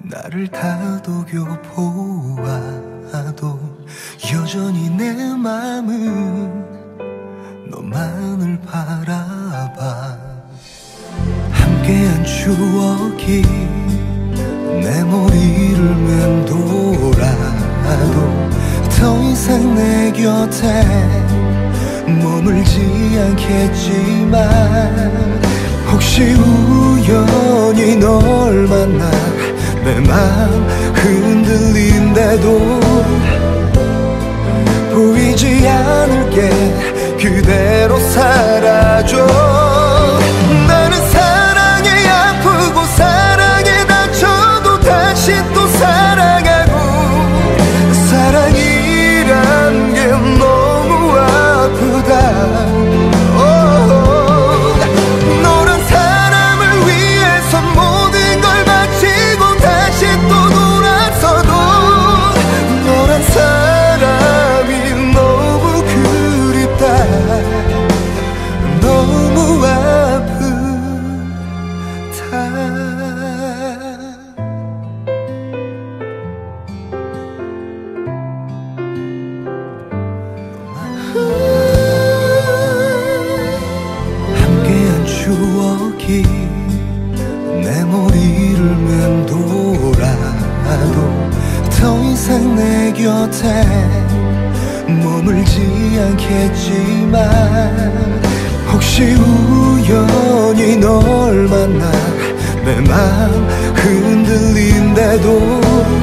나를 다독여 보아도 여전히 내 맘은 너만을 바라봐. 함께한 추억이 내 머리를 맴돌아도 더 이상 내 곁에 머물지 않겠지만, 혹시 우연히 널 만나 내 맘 흔들린데도 보이지 않을게. 그대로 살아줘. 나는 사랑에 아프고 사랑에 다쳐도 다시 또 사랑하고, 사랑이란 게 너무 아프다. 너란 사람을 위해서 모든 걸 바치고 다시 또 돌아서도 너란 사람이 너무 그립다. 너무 아프다. 함께한 추억이 내 머리를 맴돌아도 더 이상 내 곁에 머물지 않겠지만, 혹시 우연히 널 만나 내 맘 흔들린데도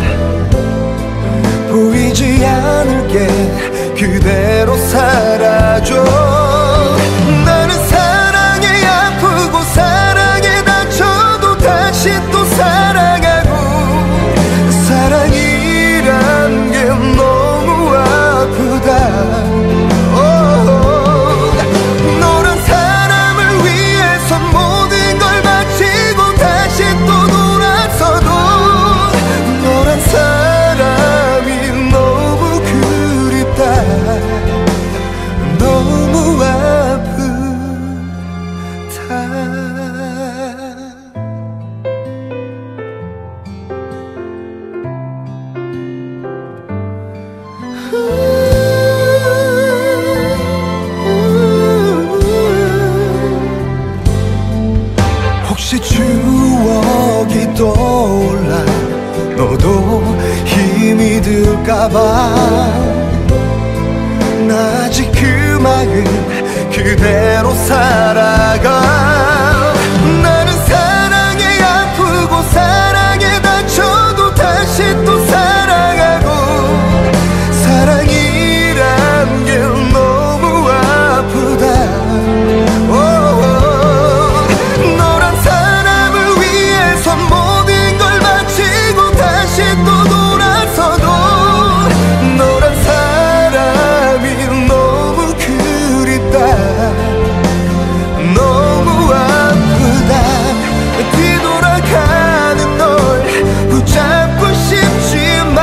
보이지 않을게. 그대로 살아줘. 나는 사랑에 아프고 사랑에 다쳐도 다시 또 사랑하고, 사랑이란 게 너무 아프다. 너란 사람을 위해서 모든 걸 바치고 다시 또 돌아서도 너란 사람이 너무 그립다. 너무 아프다. 혹시 추억이 떠올라 너도 힘이 들까봐, 나 아직 그 마음 그대로 살아가. 나는 사랑에 아프고 사랑에 다쳐도 다시 또 사랑하고, 사랑이란 게 너무 아프다. 너란 사람을 위해서 모든 걸 바치고 다시 또 돌아서도 너란 사람이 너무 그립다. 너무 아프다. 뒤돌아가는 널 붙잡고 싶지만,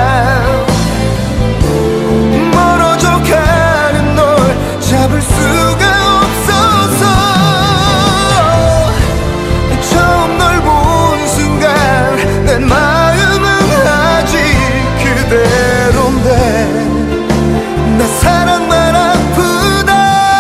멀어져 가는 널 잡을 수가 없어서, 처음 널 본 순간 내 마음은 아직 그대로인데, 나 사랑만 아프다.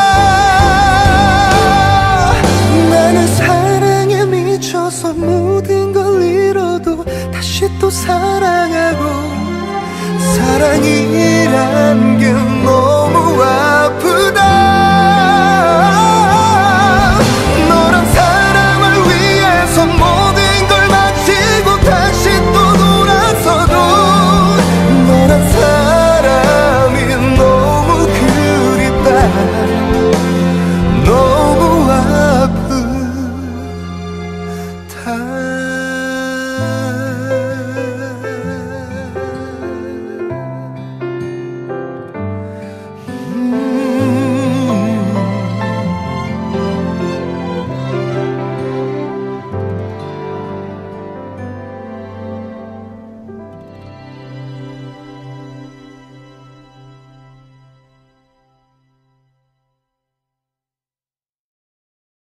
나는 사랑에 미쳐서 모든 걸 잃어도 다시 또 사랑하고, 사랑이란 게 너무